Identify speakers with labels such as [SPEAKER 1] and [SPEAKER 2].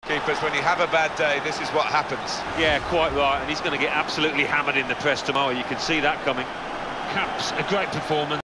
[SPEAKER 1] Keepers, when you have a bad day, this is what happens.
[SPEAKER 2] Yeah, quite right, and he's going to get absolutely hammered in the press tomorrow. You can see that coming. Caps a great performance.